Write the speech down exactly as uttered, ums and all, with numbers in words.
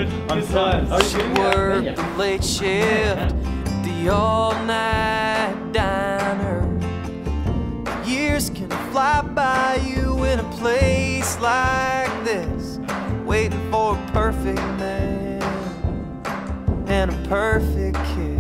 I'm sorry. She worked the late shift, the all-night diner. Years can fly by you in a place like this, waiting for a perfect man and a perfect kiss.